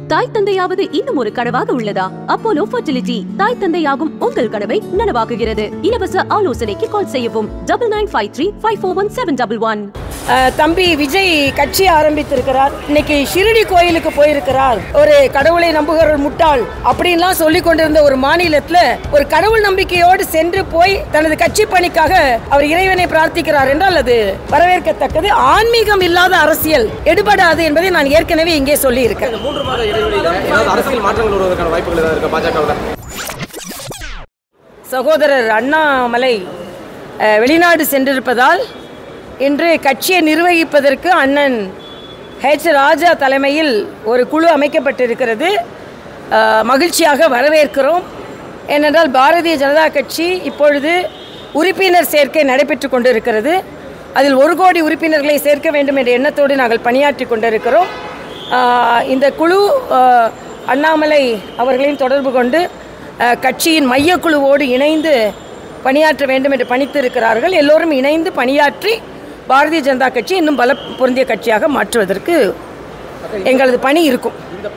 தாய் தந்தையாவது இன்னும் ஒரு கனவாக உள்ளதா? அப்போலோ ஃபர்டிலிட்டி தாய் தந்தையாகும் உங்கள் கனவை நனவாக்குகிறது. இலவச ஆலோசனைக்கு கால் செய்யவும் 9953541711. தம்பி விஜய் கட்சி ஆரம்பித்திருக்கிறார். இன்னைக்கு ஷிரடி கோயிலுக்கு போயிருக்கிறார். ஒரு கடவுளை நம்புகிற முட்டாள் அப்படின்லாம் சொல்லி கொண்டிருந்த ஒரு மாநிலத்துல ஒரு கடவுள் நம்பிக்கையோடு சென்று போய் தனது கட்சி பணிக்காக அவர் இறைவனை பிரார்த்திக்கிறார் என்றால் அது வரவேற்கத்தக்கது. ஆன்மீகம் இல்லாத அரசியல் எடுபடாது என்பதை நான் ஏற்கனவே இங்கே சொல்லி இருக்கேன். சகோதரர் அண்ணாமலை வெளிநாடு சென்றிருப்பதால் இன்று கட்சியை நிர்வகிப்பதற்கு அண்ணன் ஹெச் ராஜா தலைமையில் ஒரு குழு அமைக்கப்பட்டிருக்கிறது. மகிழ்ச்சியாக வரவேற்கிறோம். ஏனென்றால் பாரதிய ஜனதா கட்சி இப்பொழுது உறுப்பினர் சேர்க்கை நடைபெற்று கொண்டிருக்கிறது. அதில் 1 கோடி உறுப்பினர்களை சேர்க்க வேண்டும் என்ற எண்ணத்தோடு நாங்கள் பணியாற்றி கொண்டிருக்கிறோம். இந்த குழு அண்ணாமலை அவர்களையும் தொடர்பு கொண்டு கட்சியின் மையக்குழுவோடு இணைந்து பணியாற்ற வேண்டும் என்று பணித்திருக்கிறார்கள். எல்லோரும் இணைந்து பணியாற்றி பாரதிய ஜனதா கட்சி இன்னும் பல பொருந்திய கட்சியாக மாற்றுவதற்கு எங்களது பணி இருக்கும்.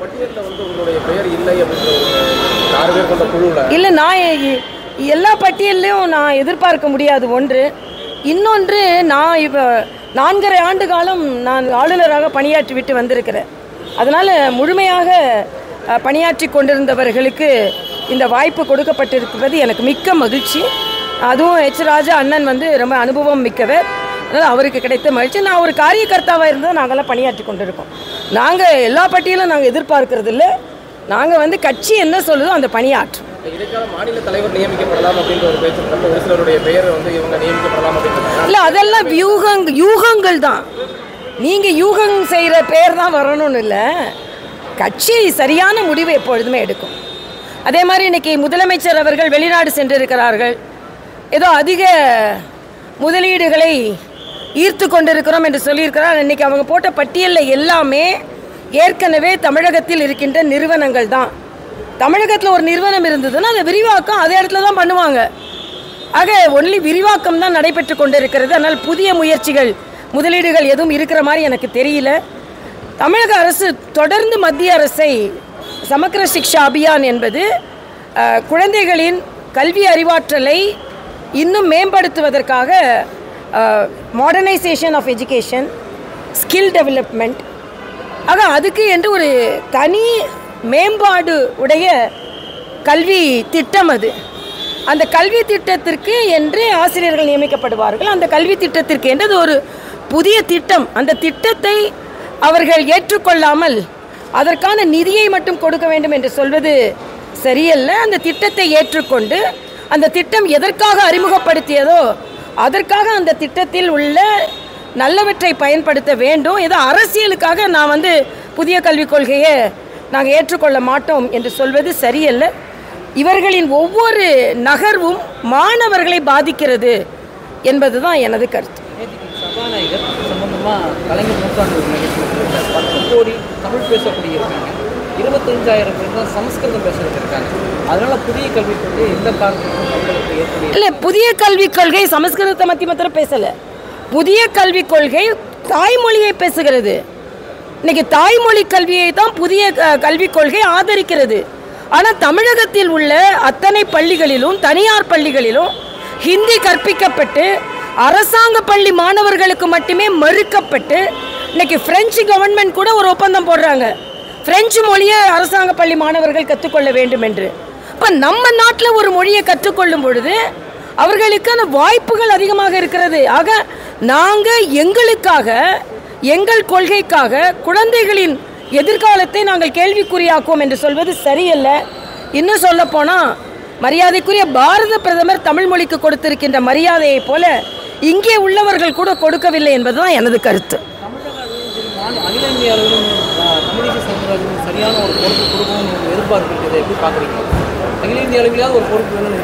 இல்லை, நான் எல்லா பட்டியலையும் நான் எதிர்பார்க்க முடியாது. ஒன்று. இன்னொன்று, நான் இப்போ 4.5 ஆண்டு காலம் நான் ஆளுநராக பணியாற்றி விட்டு வந்திருக்கிறேன். அதனால் முழுமையாக பணியாற்றி கொண்டிருந்தவர்களுக்கு இந்த வாய்ப்பு கொடுக்கப்பட்டிருப்பது எனக்கு மிக்க மகிழ்ச்சி. அதுவும் ஹெச் ராஜா அண்ணன் ரொம்ப அனுபவம் மிக்கவர். அதனால் அவருக்கு கிடைத்த மகிழ்ச்சி. நான் ஒரு காரியகர்த்தாவாக இருந்தால் நாங்கள்லாம் பணியாற்றி கொண்டிருக்கோம். நாங்கள் எல்லா பட்டியலும் நாங்கள் எதிர்பார்க்கறது இல்லை. நாங்கள் கட்சி என்ன சொல்லுதோ அந்த பணியாற்றும். மாநில தலைவர் நியமிக்கப்படலாம் அப்படின்ற ஒரு பேச்சு ஒரு சிலருடைய பெயர் இவங்க நியமிக்கப்படலாம் அப்படின்ற இல்லை, அதெல்லாம் யூகங்கள் தான். நீங்கள் யூகம் செய்கிற பேர் தான் வரணும்னு இல்லை. கட்சி சரியான முடிவு எப்பொழுதுமே எடுக்கும். அதே மாதிரி இன்றைக்கி முதலமைச்சர் அவர்கள் வெளிநாடு சென்றிருக்கிறார்கள். ஏதோ அதிக முதலீடுகளை ஈர்த்து கொண்டிருக்கிறோம் என்று சொல்லியிருக்கிறார். இன்றைக்கி அவங்க போட்ட பட்டியலில் எல்லாமே ஏற்கனவே தமிழகத்தில் இருக்கின்ற நிறுவனங்கள் தான். தமிழகத்தில் ஒரு நிறுவனம் இருந்ததுன்னா அதை விரிவாக்கம் அதே இடத்துல தான் பண்ணுவாங்க. ஆக ஒன்லி விரிவாக்கம் தான் நடைபெற்று கொண்டிருக்கிறது. அதனால் புதிய முயற்சிகள் முதலீடுகள் எதுவும் இருக்கிற மாதிரி எனக்கு தெரியல. தமிழக அரசு தொடர்ந்து மத்திய அரசை சமக்கிர சிக்ஷா அபியான் என்பது குழந்தைகளின் கல்வி அறிவாற்றலை இன்னும் மேம்படுத்துவதற்காக modernisation of education, skill development, ஆக அதுக்கு என்று ஒரு தனி மேம்பாடு உடைய கல்வி திட்டம் அது. அந்த கல்வி திட்டத்திற்கு என்று ஆசிரியர்கள் நியமிக்கப்படுவார்கள். அந்த கல்வி திட்டத்திற்கு என்று அது ஒரு புதிய திட்டம். அந்த திட்டத்தை அவர்கள் ஏற்றுக்கொள்ளாமல் அதற்கான நிதியை மட்டும் கொடுக்க வேண்டும் என்று சொல்வது சரியல்ல. அந்த திட்டத்தை ஏற்றுக்கொண்டு அந்த திட்டம் எதற்காக அறிமுகப்படுத்தியதோ அதற்காக அந்த திட்டத்தில் உள்ள நல்லவற்றை பயன்படுத்த வேண்டும். ஏதோ அரசியலுக்காக நான் புதிய கல்விக் கொள்கையை நாங்கள் ஏற்றுக்கொள்ள மாட்டோம் என்று சொல்வது சரியல்ல. இவர்களின் ஒவ்வொரு நகர்வும் மாணவர்களை பாதிக்கிறது என்பது தான் எனது கருத்து. சபாநாயகர் சம்பந்தமாக கலைஞர் நூற்றாண்டு நிகழ்ச்சியில் 10 கோடி தமிழ் பேசக்கூடிய இருக்காங்க, 25,000 பேர் தான் சமஸ்கிருதம் பேசுறது இருக்காங்க. அதனால புதிய கல்விக் கொள்கை எந்த காரணத்துக்கும் தமிழகத்தை ஏற்படுத்தி இல்லை, புதிய கல்விக் கொள்கை சமஸ்கிருதத்தை மாத்திரம் பேசலை. புதிய கல்விக் கொள்கை தாய்மொழியை பேசுகிறது. இன்னைக்கு தாய்மொழி கல்வியை தான் புதிய கல்விக் கொள்கை ஆதரிக்கிறது. ஆனால் தமிழகத்தில் உள்ள அத்தனை பள்ளிகளிலும் தனியார் பள்ளிகளிலும் ஹிந்தி கற்பிக்கப்பட்டு அரசாங்க பள்ளி மாணவர்களுக்கு மட்டுமே மறுக்கப்பட்டு இன்னைக்கு பிரெஞ்சு கவர்மெண்ட் கூட ஒரு ஒப்பந்தம் போடுறாங்க, பிரெஞ்சு மொழியை அரசாங்க பள்ளி மாணவர்கள் கற்றுக்கொள்ள வேண்டும் என்று. இப்போ நம்ம நாட்டில் ஒரு மொழியை கற்றுக்கொள்ளும் பொழுது அவர்களுக்கான வாய்ப்புகள் அதிகமாக இருக்கிறது. ஆக நாங்கள் எங்களுக்காக எங்கள் கொள்கைக்காக குழந்தைகளின் எதிர்காலத்தை நாங்கள் கேள்விக்குறியாக்குவோம் என்று சொல்வது சரியல்ல. இன்னும் சொல்லப்போனால் மரியாதைக்குரிய பாரத பிரதமர் தமிழ் மொழிக்கு கொடுத்திருக்கின்ற மரியாதையை போல இங்கே உள்ளவர்கள் கூட கொடுக்கவில்லை என்பதுதான் எனது கருத்து. அகில இந்திய அளவிலும் தமிழிசை சவுந்தரராஜன் சரியான ஒரு பொறுப்பு கொடுக்கணும்னு எதிர்பார்க்கிறது எப்படி பார்க்குறீங்க? அகில இந்திய அளவிலாவது ஒரு பொறுப்பு வேணும்.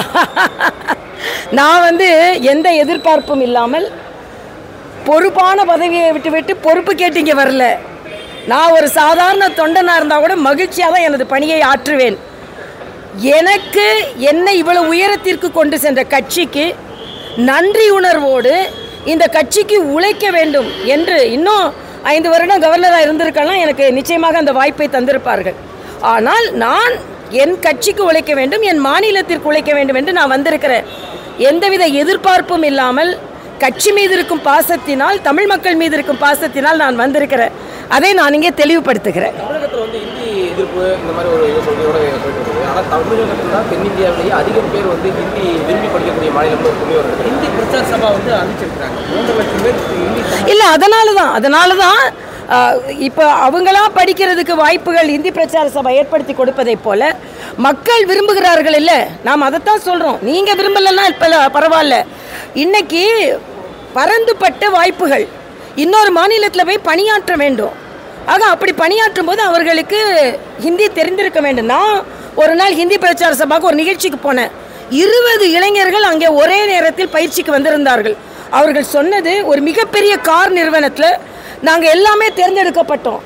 நான் எந்த எதிர்பார்ப்பும் இல்லாமல் பொறுப்பான பதவியை விட்டு பொறுப்பு கேட்டீங்க வரல. நான் ஒரு சாதாரண தொண்டனாக இருந்தால் கூட மகிழ்ச்சியாக தான் எனது பணியை ஆற்றுவேன். எனக்கு என்னை இவ்வளவு உயரத்திற்கு கொண்டு சென்ற கட்சிக்கு நன்றி உணர்வோடு இந்த கட்சிக்கு உழைக்க வேண்டும் என்று இன்னும் 5 வருடம் கவர்னராக இருந்திருக்கலாம், எனக்கு நிச்சயமாக அந்த வாய்ப்பை தந்திருப்பார்கள். ஆனால் நான் என் கட்சிக்கு உழைக்க வேண்டும், என் மாநிலத்திற்கு உழைக்க வேண்டும் என்று நான் வந்திருக்கிறேன். எந்தவித எதிர்பார்ப்பும் இல்லாமல் கட்சி மீது இருக்கும் பாசத்தினால், தமிழ் மக்கள் மீது இருக்கும் பாசத்தினால் நான் வந்திருக்கிறேன். அதை நான் இங்கே தெளிவுபடுத்துகிறேன். தமிழகத்தில் வந்து ஹிந்தி எதிர்ப்பு இந்த மாதிரி ஒரு இது சொல்லியோட போயிட்டு இருக்குது. ஆனால் தமிழகத்தில் தான் தென்னிந்தியாவிலேயே அதிகம் பேர் வந்து ஹிந்தி விரும்பி படிக்கக்கூடிய மாநிலம்னு ஒரு புள்ளியோட இருக்குது. ஹிந்தி பிரச்சார சபா வந்து அறிவிச்சிருக்கிறாங்க. 3 லட்சம் பேர் ஹிந்தி. இல்லை, அதனால தான் இப்போ அவங்களா படிக்கிறதுக்கு வாய்ப்புகள் இந்தி பிரச்சார சபை ஏற்படுத்தி கொடுப்பதை போல மக்கள் விரும்புகிறார்கள். இல்லை, நாம் அதைத்தான் சொல்கிறோம். நீங்கள் விரும்பலைன்னா இப்போ பரவாயில்ல. இன்னைக்கு பரந்துபட்ட வாய்ப்புகள், இன்னொரு மாநிலத்தில் போய் பணியாற்ற வேண்டும். ஆக அப்படி பணியாற்றும் போது அவர்களுக்கு ஹிந்தி தெரிந்திருக்க வேண்டும். நான் ஒரு நாள் ஹிந்தி பிரச்சார சபாவுக்கு ஒரு நிகழ்ச்சிக்கு போனேன். 20 இளைஞர்கள் அங்கே ஒரே நேரத்தில் பயிற்சிக்கு வந்திருந்தார்கள். அவர்கள் சொன்னது, ஒரு மிகப்பெரிய கார் நிறுவனத்தில் நாங்கள் எல்லாமே தேர்ந்தெடுக்கப்பட்டோம்,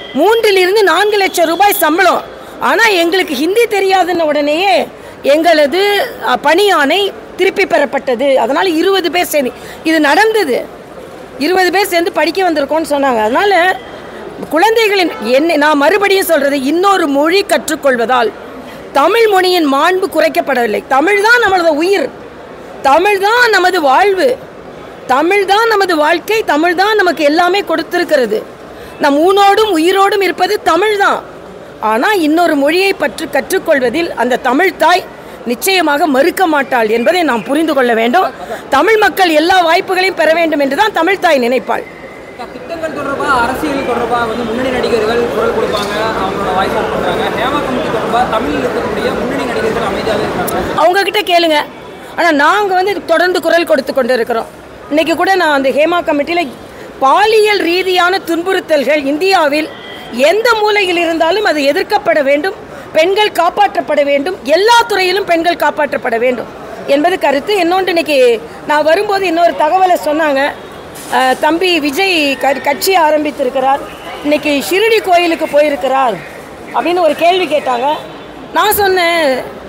3 to 4 லட்சம் ரூபாய் சம்பளம். ஆனால் எங்களுக்கு ஹிந்தி தெரியாதுன்னு உடனேயே எங்களது பணியாணை திருப்பி பெறப்பட்டது. அதனால் 20 பேர் சேர்ந்து இது நடந்தது. 20 பேர் சேர்ந்து படிக்க வந்திருக்கோன்னு சொன்னாங்க. அதனால் குழந்தைகளின் நான் மறுபடியும் சொல்கிறது, இன்னொரு மொழி கற்றுக்கொள்வதால் தமிழ் மொழியின் மாண்பு குறைக்கப்படவில்லை. தமிழ் தான் நமது உயிர், தமிழ் தான் நமது வாழ்வு, தமிழ் தான் நமது வாழ்க்கை, தமிழ் தான் நமக்கு எல்லாமே கொடுத்திருக்கிறது. நம் ஊனோடும் உயிரோடும் இருப்பது தமிழ் தான். ஆனால் இன்னொரு மொழியை கற்றுக்கொள்வதில் அந்த தமிழ் தாய் நிச்சயமாக மறுக்க மாட்டாள் என்பதை நாம் புரிந்து கொள்ள வேண்டும். தமிழ் மக்கள் எல்லா வாய்ப்புகளையும் பெற வேண்டும் என்று தான் தமிழ் தாய் நினைப்பாள். திட்டங்கள் தொடர்பாக, அரசியல் தொடர்பாக வந்து முன்னணி நடிகர்கள் குரல் கொடுப்பாங்க, அவங்களோட வாய்ஸ் அவுட் பண்ணுறாங்க. ஹேமா கமிட்டி தொடர்பாக தமிழில் இருக்கக்கூடிய முன்னணி நடிகர்கள் அமைதியாக இருக்காங்க. அவங்கக்கிட்ட கேளுங்க. ஆனால் நாங்கள் வந்து தொடர்ந்து குரல் கொடுத்து கொண்டு இருக்கிறோம். இன்றைக்கி கூட நான் அந்த ஹேமா கமிட்டியில் பாலியல் ரீதியான துன்புறுத்தல்கள் இந்தியாவில் எந்த மூலையில் இருந்தாலும் அது எதிர்க்கப்பட வேண்டும், பெண்கள் காப்பாற்றப்பட வேண்டும், எல்லா துறையிலும் பெண்கள் காப்பாற்றப்பட வேண்டும் என்பது கருத்து. இன்னொன்று, இன்றைக்கி நான் வரும்போது இன்னொரு தகவலை சொன்னாங்க. தம்பி விஜய் கட்சி ஆரம்பித்திருக்கிறார், இன்றைக்கி ஷிரடி கோயிலுக்கு போயிருக்கிறார் அப்படின்னு ஒரு கேள்வி கேட்டாங்க. நான் சொன்னேன்,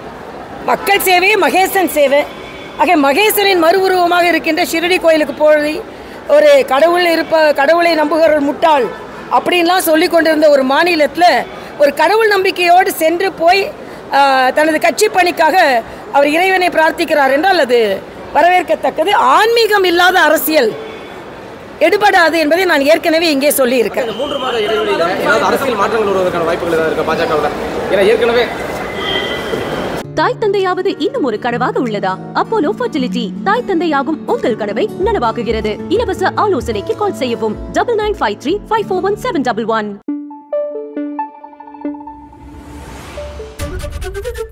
மக்கள் சேவை மகேசன் சேவை. ஆக மகேசனின் மறு உருவமாக இருக்கின்ற ஷிரடி கோயிலுக்கு போய் ஒரு கடவுளை நம்புகிற ஒரு முட்டாள் அப்படின்லாம் சொல்லி கொண்டிருந்த ஒரு மாநிலத்தில் ஒரு கடவுள் நம்பிக்கையோடு சென்று போய் தனது கட்சி பணிக்காக அவர் இறைவனை பிரார்த்திக்கிறார் என்றால் அது வரவேற்கத்தக்கது. ஆன்மீகம் இல்லாத அரசியல் எடுபடாது என்பதை நான் ஏற்கனவே இங்கே சொல்லி இருக்கேன். 3 மாத இடைவெளியில் ஏதாவது அரசியல் மாற்றங்கள் வருவதற்கான வாய்ப்புகள் ஏதாவது இருக்கா பாஜகவில்? ஏன்னா ஏற்கனவே தாய் தந்தையாவது இன்னும் ஒரு கனவாக உள்ளதா? அப்போலோ ஃபர்டிலிட்டி தாய் தந்தையாகும் உங்கள் கனவை நனவாக்குகிறது. இலவச ஆலோசனைக்கு கால் செய்யவும் 9953 541 711.